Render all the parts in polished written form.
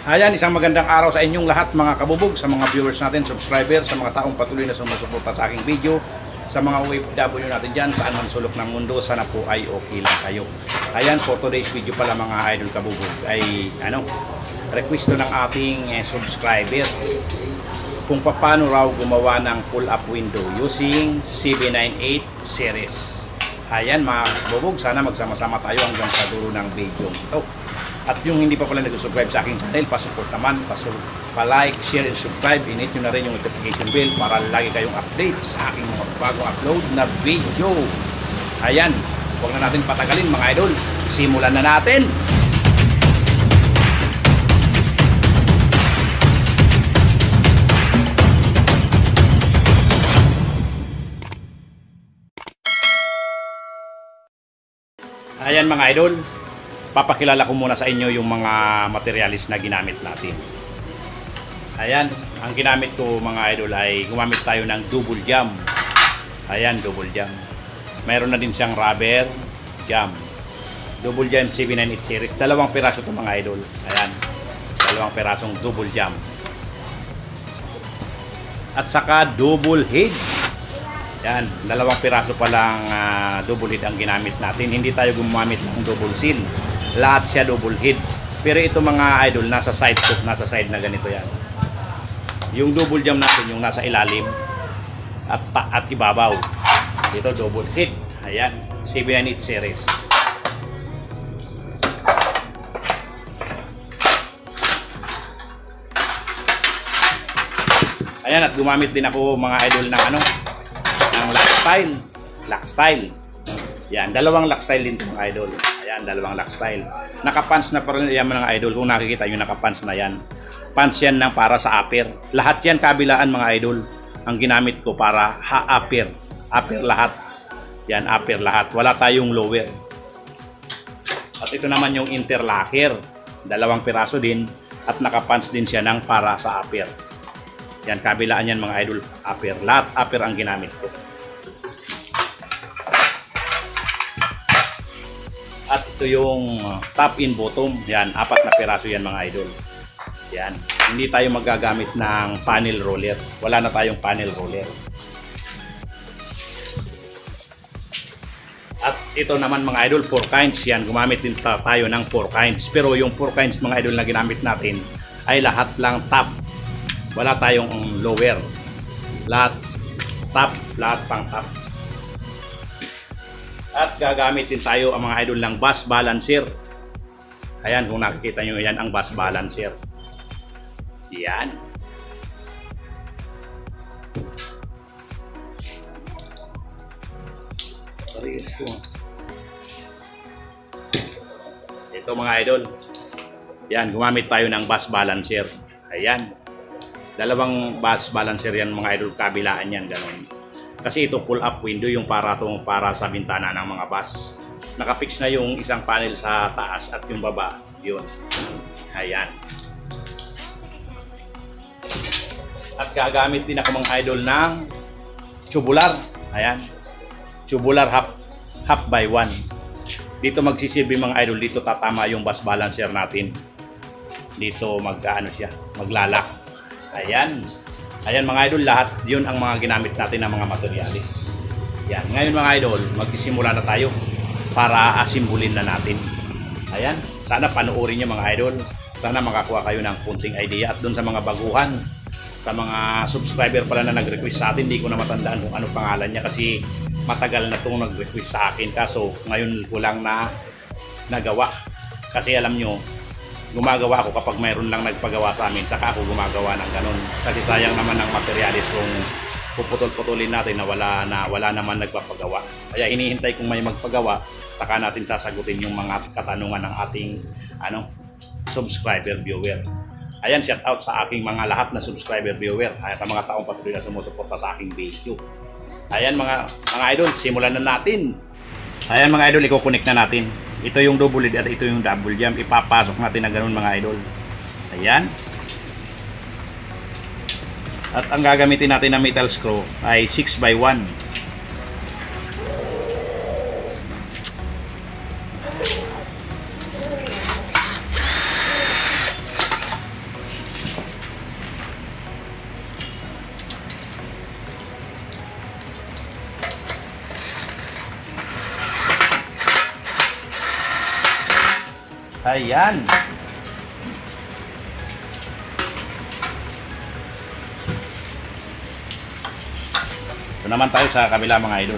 Ayan, isang magandang araw sa inyong lahat mga kabubog, sa mga viewers natin, subscribers, sa mga taong patuloy na sumusuporta sa aking video, sa mga OFW natin dyan, saan man sulok ng mundo, sana po ay okay lang kayo. Ayan, for today's video pala mga idol kabubog, ay request ng ating subscriber kung paano raw gumawa ng pull-up window using CB98 series. Ayan mga kabubog, sana magsama-sama tayo hanggang sa dulo ng video ito. At yung hindi pa pala nag-subscribe sa aking channel, pasupport naman, pa-like, share, and subscribe. Init nyo na rin yung notification bell para lagi kayong update sa aking mga bagong upload na video. Ayan, huwag na natin patagalin mga idol. Simulan na natin! Ayan mga idol, papakilala ko muna sa inyo yung mga materialis na ginamit natin. Ayan, ang ginamit ko mga idol ay gumamit tayo ng double jam. Ayan, double jam. Mayroon na din siyang rubber jam. Double jam CB98 series. Dalawang piraso ito mga idol. Ayan, dalawang pirasong double jam. At saka double head. Yan, dalawang piraso pa lang double head ang ginamit natin. Hindi tayo gumamit ng double seal. Lahat siya double head. Pero ito mga idol, nasa side hook, nasa side na ganito yan. Yung double jam natin, yung nasa ilalim at ibabaw. Ito double head. Ayan, CB98 series. Ayan, at gumamit din ako mga idol ng ng lock style. Yan, dalawang lock style din ito mga idol. Ayan, dalawang lock style. Nakapants na pa rin yan mga idol. Kung nakikita nyo, nakapants na yan. Pants yan ng para sa upper. Lahat yan kabilaan mga idol. Ang ginamit ko para upper. Upper lahat. Yan, upper lahat. Wala tayong lower. At ito naman yung interlocker. Dalawang piraso din. At nakapants din siya ng para sa upper. Yan, kabilaan yan mga idol. Upper. Lahat upper ang ginamit ko. At ito yung top in bottom. Yan, 4 na piraso yan mga idol. Yan. Hindi tayo magagamit ng panel roller. Wala na tayong panel roller. At ito naman mga idol, 4 kinds. Yan, gumamit din tayo ng 4 kinds. Pero yung 4 kinds mga idol na ginamit natin ay lahat lang top. Wala tayong lower. Lahat top, lahat pang top. At gagamit din tayo ang mga idol ng bus balancer. Ayan, kung nakikita nyo yan, ang bus balancer. Yan. Ito mga idol. Yan, gumamit tayo ng bus balancer. Ayan. Dalawang bus balancer yan mga idol, kabilaan yan, ganun. Kasi ito pull up window yung para sa bintana ng mga bus. Nakafix na yung isang panel sa taas at yung baba, yun. Ayan. At gagamit din ako mga idol ng tubular. Ayan. Tubular half by 1. Dito magsisilbi mga idol, dito tatama yung bus balancer natin. Dito siya, maglalak. Ayan. Ayan mga idol, lahat yun ang mga ginamit natin ng mga materialis. Yan. Ngayon mga idol, magsisimula na tayo para asimbulin na natin. Ayan. Sana panoorin nyo mga idol. Sana makakuha kayo ng kunting idea. At dun sa mga baguhan, sa mga subscriber pala na nag-request sa atin, hindi ko na matandaan kung ano pangalan niya kasi matagal na itong nag-request sa akin. Kaso ngayon ko lang na nagawa. Kasi alam nyo, gumagawa ako kapag mayroon lang nagpagawa sa amin, saka ako gumagawa ng ganun. Kasi sayang naman ng materialis kung puputol-putulin natin na wala naman nagpapagawa. Kaya hinihintay kung may magpagawa, saka natin sasagutin yung mga katanungan ng ating subscriber viewer. Ayan, shout out sa aking mga lahat na subscriber viewer at ang mga taong patuloy na sumusuporta sa aking video. Ayan mga idol, simulan na natin. Ayan mga idol, i-connect na natin. Ito yung double head at ito yung double jam. Ipapasok natin na ganun mga idol. Ayan. At ang gagamitin natin na metal screw ay 6x1. Ayan. Ito naman tayo sa kabila mga idol.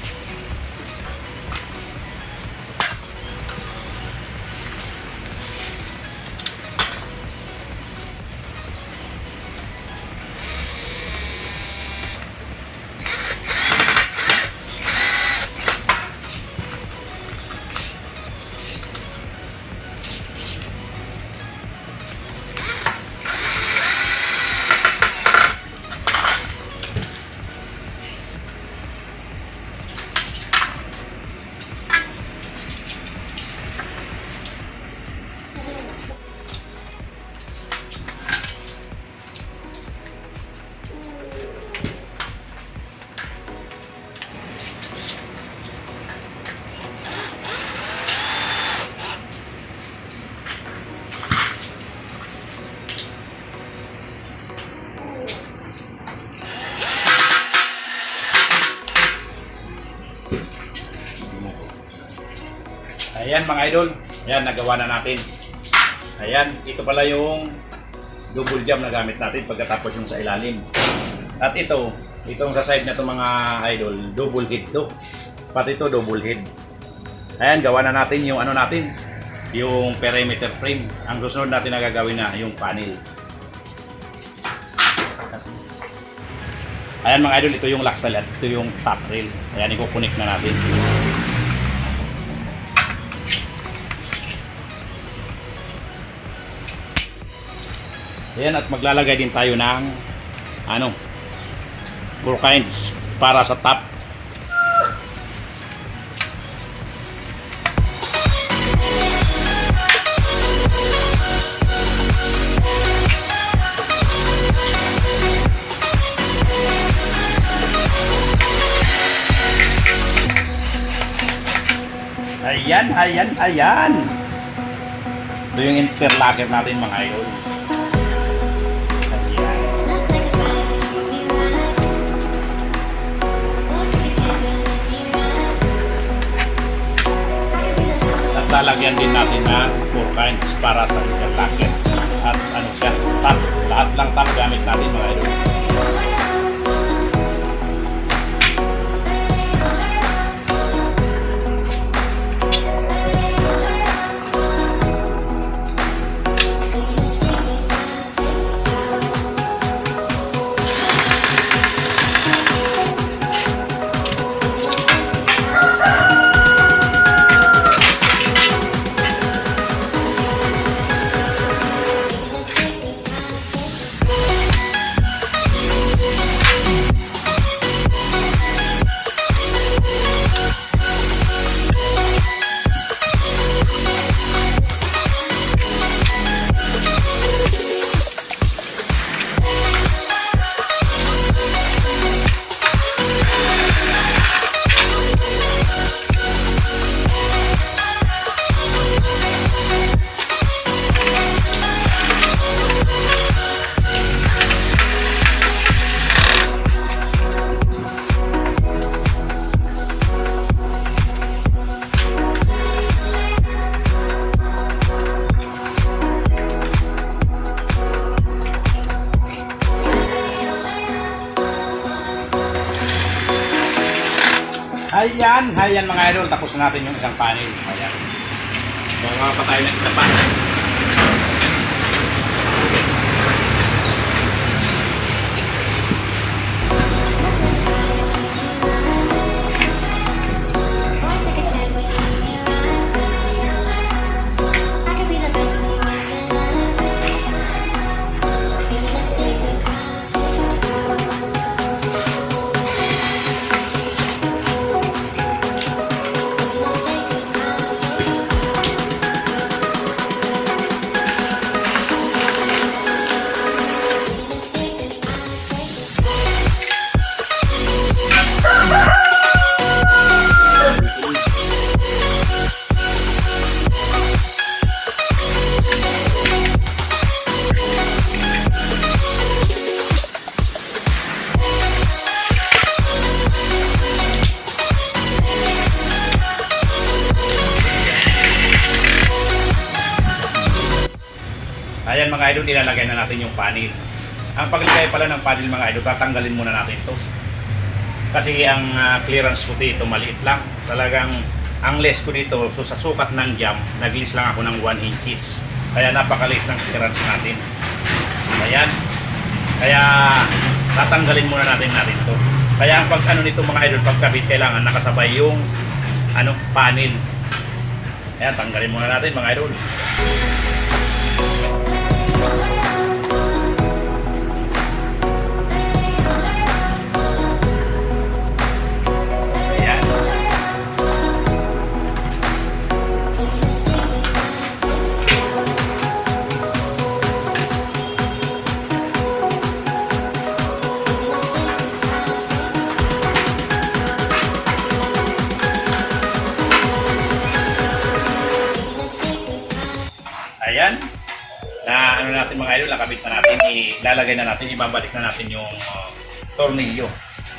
Ayan mga idol, ayan nagawa na natin. Ayan, ito pala yung double jam na gamit natin pagkatapos yung sa ilalim. At itong sa side na ito mga idol, double head to. Pati ito double head. Ayan, gawa na natin yung ano natin, yung perimeter frame. Ang susunod natin na gagawin na yung panel. Ayan mga idol, ito yung laksal at ito yung top rail. Ayan, i-connect na natin. Ayan, at maglalagay din tayo ng kinds para sa top. Ayan. Ito yung interlocker natin mga idol. Lalagyan din natin ng 4 kinds para sa interlocker at siya, top, lahat lang top gamit natin mga idol. Ayan mga idol, tapos na natin yung isang panel. Ayan. Gawa pa tayo ng isang panel. Ayan mga idol, ilalagay na natin yung panel. Ang paglagay pala ng panel mga idol, tatanggalin muna natin ito. Kasi ang clearance ko dito maliit lang. Talagang ang less ko dito, so sa sukat ng jam, nag-less lang ako ng 1 inches. Kaya napakaliit ng clearance natin. Ayan. Kaya tatanggalin muna natin ito. Kaya ang pag ano nito mga idol, pagkabit kailangan nakasabay yung panel. Ayan, tanggalin muna natin mga idol. Ayan, na ano natin mga idol, nakabit na natin, ilalagay na natin, ibabalik na natin yung tornilyo.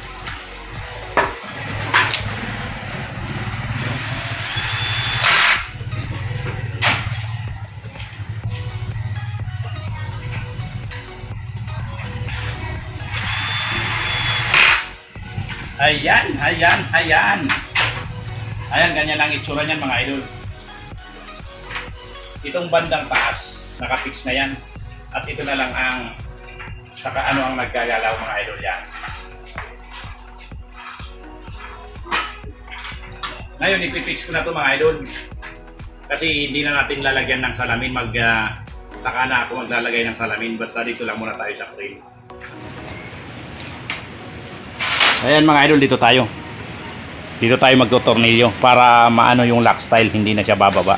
Ayan, ayan, ayan. Ayan, ganyan ang itsura niyan mga idol. Itong bandang taas, nakafix na yan. At ito na lang ang saka ano ang naggagalaw mga idol yan. Ngayon, ipipix ko na ito mga idol. Kasi hindi na natin lalagyan ng salamin. Saka na ako maglalagay ng salamin. Basta dito lang muna tayo sa frame. Ayan mga idol, dito tayo. Dito tayo magtutornilyo para maano yung lock style, hindi na siya bababa.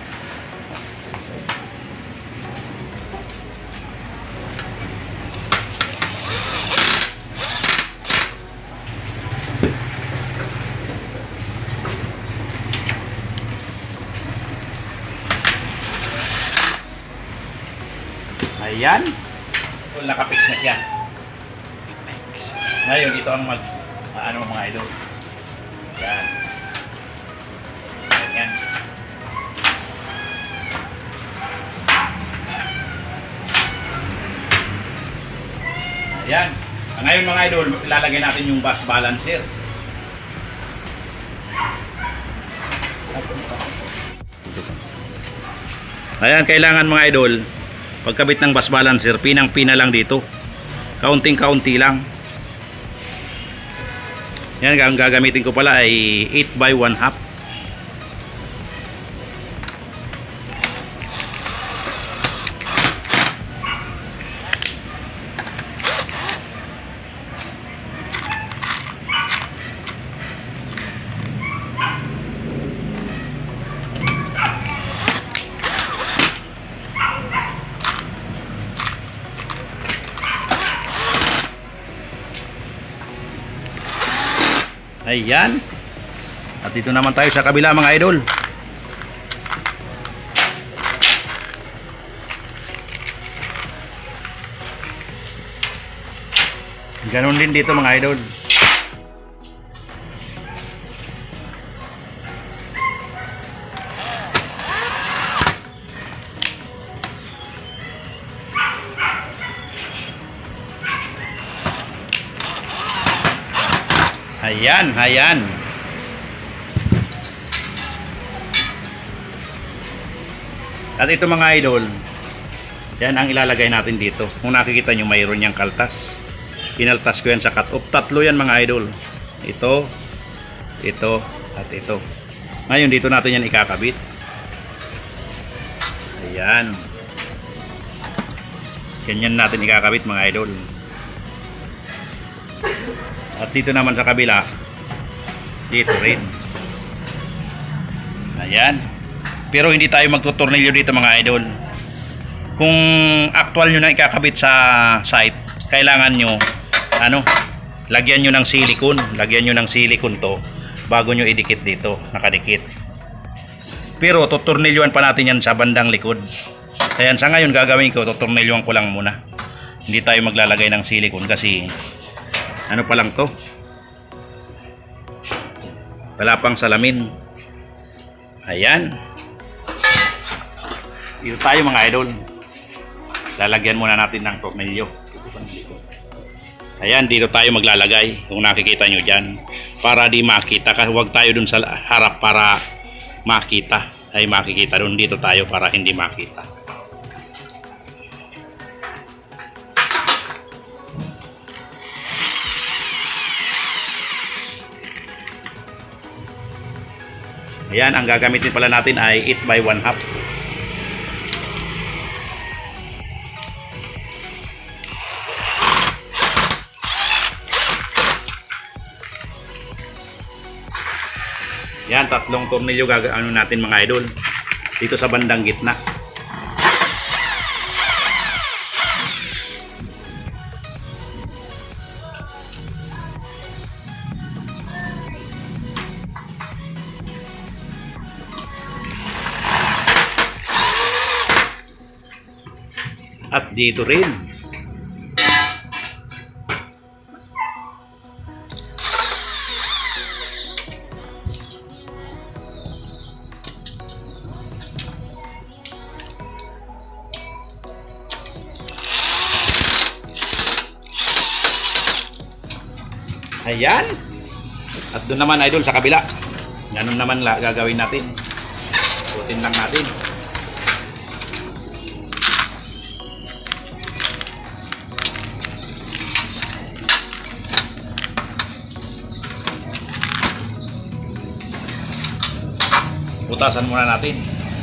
Ayan. Nakapix na siya. Ngayon, ito ang ano mga idol. Ayan. Ayan. Ayan. Ngayon mga idol, ilalagay natin yung bus balancer. Ayan, kailangan mga idol, pagkabit ng bus balancer, pinang-pina lang dito. Kaunting-kaunti lang. Yan, ang gagamitin ko pala ay 8x1/2. Ayan. At dito naman tayo sa kabila mga idol. Ganon din dito mga idol. Ayan, ayan. At ito mga idol, yan ang ilalagay natin dito. Kung nakikita nyo, mayroon yung kaltas. Kinaltas ko yan sa cut-off. Tatlo yan mga idol. Ito, ito, at ito. Ngayon, dito natin yan ikakabit. Ayan. Ganyan natin ikakabit mga idol. At dito naman sa kabila, dito rin. Ayan. Pero hindi tayo magtutornilyo dito mga idol. Kung actual nyo na ikakabit sa site, kailangan nyo, lagyan nyo ng silicone. Lagyan nyo ng silicone to, bago nyo idikit dito, nakadikit. Pero tutornilyoan pa natin yan sa bandang likod. Ayan, sa ngayon gagawin ko, tutornilyoan ko lang muna. Hindi tayo maglalagay ng silicone kasi ano pa lang to, wala pang salamin. Ayan, dito tayo mga idol. lalagyan muna natin ng tornilyo. Ayan, dito tayo maglalagay kung nakikita nyo dyan para di makita, kasi huwag tayo dun sa harap para makita, ay makikita dun, dito tayo para hindi makita. Ayan, ang gagamitin pala natin ay 8x1/2. Yan, 3 tornilyo gagano natin mga idol dito sa bandang gitna. At dito rin. Ayan. At doon naman idol sa kabila. Ganun naman gagawin natin. Putin lang natin. Butasan muna natin.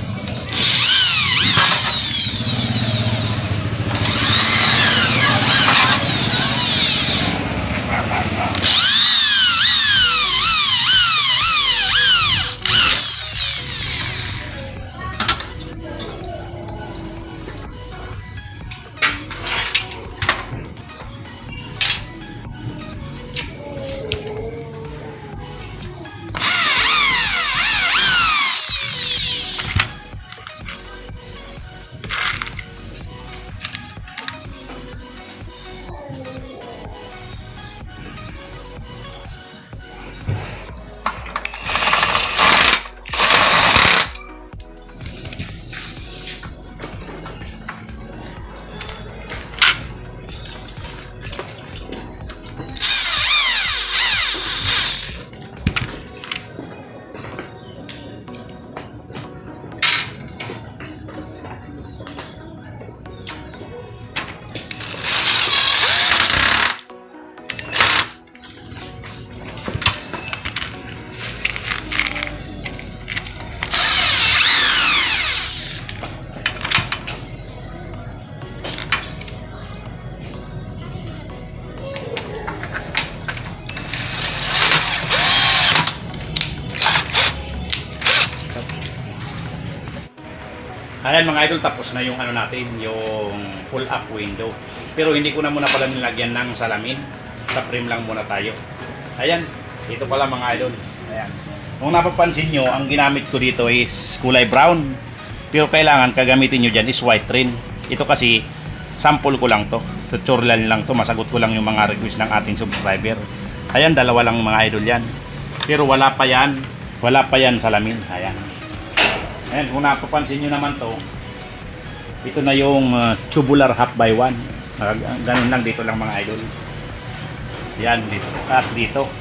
Ayan mga idol, tapos na yung ano natin, yung full up window. Pero hindi ko na muna pala nilagyan ng salamin. Sa frame lang muna tayo. Ayan, ito pala mga idol. Ayan. Kung napapansin nyo, ang ginamit ko dito is kulay brown. Pero kailangan kagamitin nyo dyan is white rin. Ito kasi sample ko lang to. Tutorial lang to. Masagot ko lang yung mga request ng ating subscriber. Ayan, 2 lang mga idol yan. Pero wala pa yan. Wala pa yan salamin. Ayan. Ayan, kung napapansin nyo naman to, ito na yung tubular 1/2x1. Ganun lang, dito lang mga idol. Yan, dito. At dito.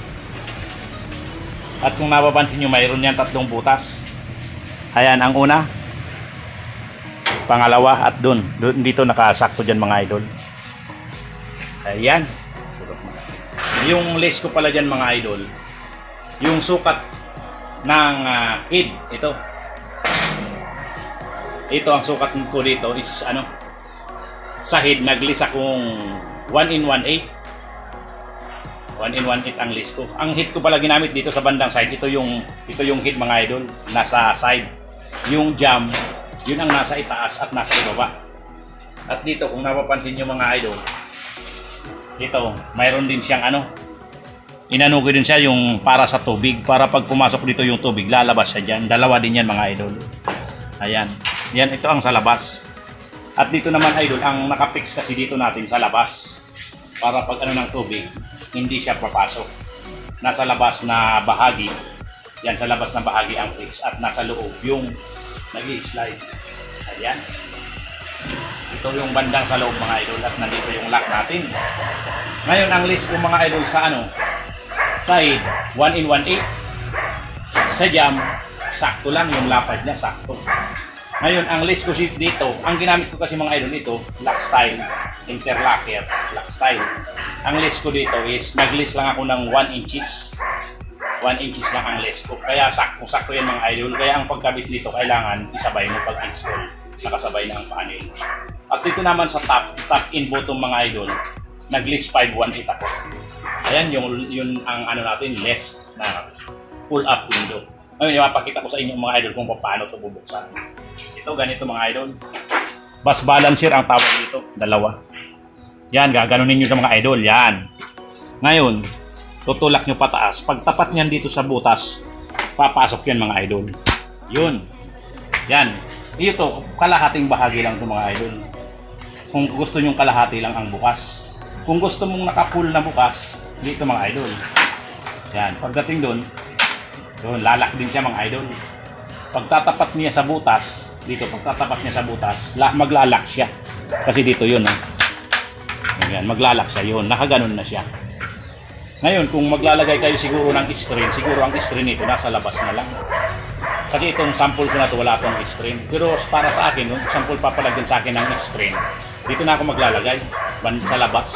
At kung napapansin nyo, mayroon yan 3 butas. Ayan, ang una. Pangalawa at dun. Dito nakasakto dyan mga idol. Ayan. Yung lace ko pala dyan mga idol, yung sukat ng head, ito ang sukat ko dito is ano, sa head nag-lace akong 1/1/8. 1/1/8 ang lace ko. Ang head ko pala ginamit dito sa bandang side. Ito yung head mga idol, nasa side. Yung jam, yun ang nasa itaas at nasa ibaba. At dito kung napapansin nyo mga idol, dito mayroon din siyang ano, inano ko din siya yung para sa tubig, para pag pumasok dito yung tubig lalabas siya dyan. 2 din yan mga idol. Ayan. Yan, ito ang sa labas. At dito naman idol, ang nakapix kasi dito natin sa labas. Para pag ano ng tubig, hindi siya papasok. Nasa labas na bahagi. Yan, sa labas na bahagi ang fix. At nasa loob yung nag-i-slide. Ayan. Ito yung bandang sa loob mga idol at nandito yung lock natin. Ngayon ang list ko mga idol sa side 1 in 1/8. Sa jam, sakto lang yung lapad niya, sakto. Ngayon ang list ko dito, ang ginamit ko kasi mga idol ito, lock style, interlocker, lock style. Ang list ko dito is, nag-list lang ako ng 1 inches. 1 inches lang ang list ko. Kaya sakto yan mga idol. Kaya ang pagkabit nito, kailangan isabay mo pag-install. Nakasabay na ang panel. At dito naman sa top in bottom mga idol, nag-list 518 ako. Ayan yun ang natin, list na pull-up window. Ngayon, ipapakita ko sa inyo mga idol kung paano ito bubuksan. Ito, ganito mga idol. Bus balancer ang tawag dito, dalawa. Yan, gaganunin nyo sa mga idol, yan. Ngayon, tutulak nyo pataas. Pag tapat nyan dito sa butas, papasok yan mga idol. Yun. Yan. Ito, kalahating bahagi lang ito mga idol. Kung gusto nyo kalahati lang ang bukas. Kung gusto mong naka-full na bukas, dito mga idol. Yan. Pagdating doon, lalak din siya mga idol. Pagtatapat niya sa butas, dito, pagtatapat niya sa butas, maglalak siya. Kasi dito yun. Yan, maglalak siya yun. Nakaganon na siya. Ngayon, kung maglalagay kayo siguro ng screen, siguro ang screen nito nasa labas na lang. Kasi itong sample ko na ito, wala itong screen. Pero para sa akin, yung sample papalagyan sa akin ng screen, dito na ako maglalagay, sa labas.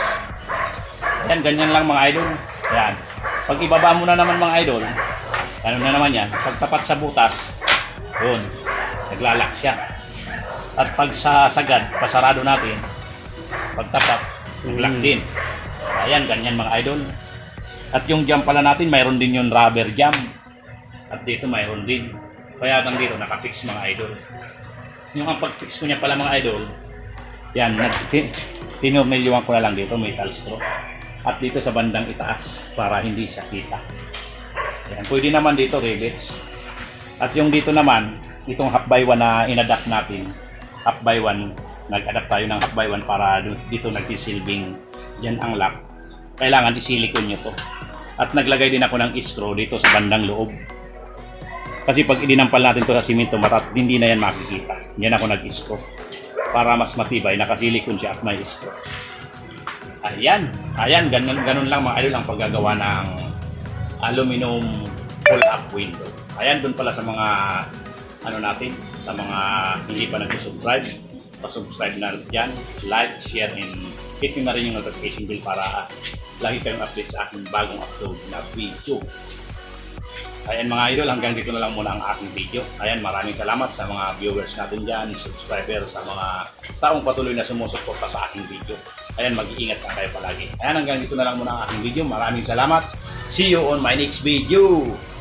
Yan, ganyan lang mga idol. Yan. Pag ibaba mo na naman mga idol, ano na naman yan, pagtapat sa butas, yun, naglalak siya. At pag sa sagad, pasarado natin, pagtapat, naglock din. Ayan, ganyan mga idol. At yung jam pala natin, mayroon din yung rubber jam. At dito mayroon din. Kaya hanggang dito, nakapix mga idol. Yung ang pag-fix ko niya pala mga idol, yan, tinurnilyuan ko na lang dito, metal screw. At dito sa bandang itaas, para hindi siya kita. Yan, pwede naman dito, rivets. At yung dito naman, itong half by 1 na in-adapt natin, half by 1, nag-adapt tayo ng half by 1 para dito nagsisilbing yan ang lock. Kailangan isilikon nyo to. At naglagay din ako ng screw dito sa bandang loob. Kasi pag idinampal natin to sa simento, hindi na yan makikita. Yan ako nag-screw. Para mas matibay, nakasilikon siya at may screw. Ayan. Ayan, ganun lang mga idol ang paggagawa ng aluminum pull-up window. Ayan, dun pala sa mga natin, sa mga hindi pa nag-subscribe. Pa-subscribe na dyan, like, share, and hit nyo na rin yung notification bell para lagi kayong update sa aking bagong upload na video. Ayan mga idol, hanggang dito na lang muna ang aking video. Ayan, maraming salamat sa mga viewers natin dyan, subscribers, sa mga taong patuloy na sumusuporta sa aking video. Ayan, mag-iingat na kayo palagi. Ayan, hanggang dito na lang muna ang aking video. Maraming salamat. See you on my next video.